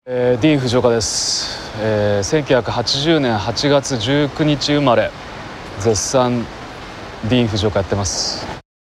ディーン・フジオカです。1980年8月19日生まれ、絶賛ディーン・フジオカやってます。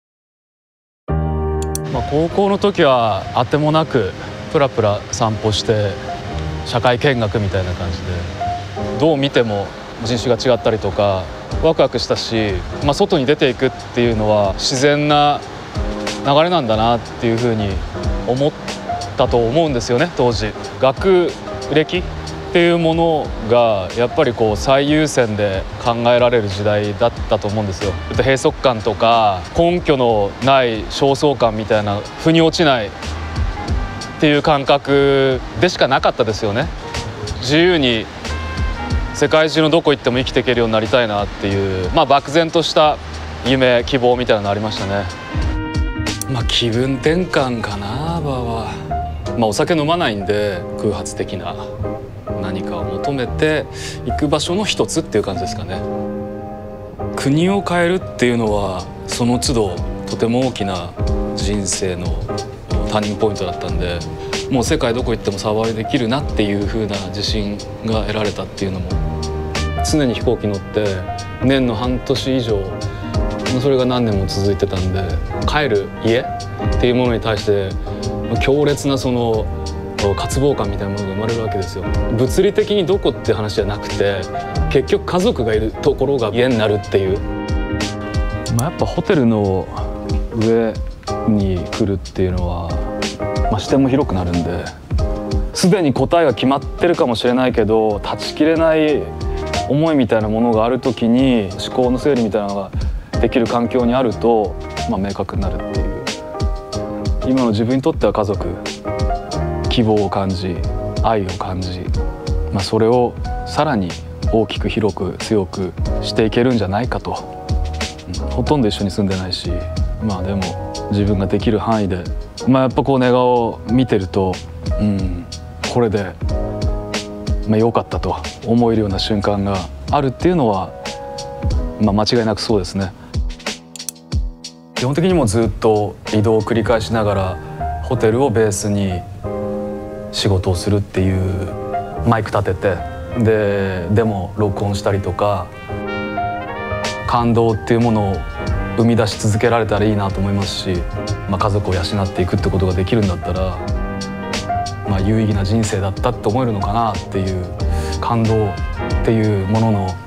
高校の時はあてもなくプラプラ散歩して社会見学みたいな感じで、どう見ても人種が違ったりとかワクワクしたし、外に出ていくっていうのは自然な流れなんだなっていうふうに思ったと思うんですよね。当時学歴っていうものがやっぱり最優先で考えられる時代だったと思うんですよ。閉塞感とか根拠のない焦燥感みたいな、腑に落ちないっていう感覚でしかなかったですよね。自由に世界中のどこ行っても生きていけるようになりたいなっていう、漠然とした夢希望みたいなのありましたね。気分転換かな、バーは。お酒飲まないんで空発的な何かを求めて行く場所の一つっていう感じですかね。国を変えるっていうのはその都度とても大きな人生のターニングポイントだったんで、もう世界どこ行ってもサバイブできるなっていう風な自信が得られたっていうのも、常に飛行機乗って年の半年以上それが何年も続いてたんで、帰る家っていうものに対して強烈な渇望感みたいなものが生まれるわけですよ。物理的にどこって話じゃなくて、結局家族がいるところが家になるっていう、やっぱホテルの上に来るっていうのは、視点も広くなるんで、すでに答えが決まってるかもしれないけど断ち切れない思いみたいなものがある時に、思考の整理みたいなのができる環境にあると、明確になるっていう。今の自分にとっては家族、希望を感じ愛を感じ、それをさらに大きく広く強くしていけるんじゃないかと。ほとんど一緒に住んでないし、でも自分ができる範囲で、やっぱ寝顔を見てると、これで、良かったと思えるような瞬間があるっていうのは、間違いなくそうですね。基本的にもずっと移動を繰り返しながらホテルをベースに仕事をするっていう、マイク立ててでも録音したりとか、感動っていうものを生み出し続けられたらいいなと思いますし、家族を養っていくってことができるんだったら、有意義な人生だったって思えるのかなっていう、感動っていうものの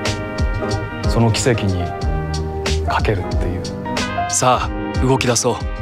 その奇跡にかけるっていう。さあ動き出そう。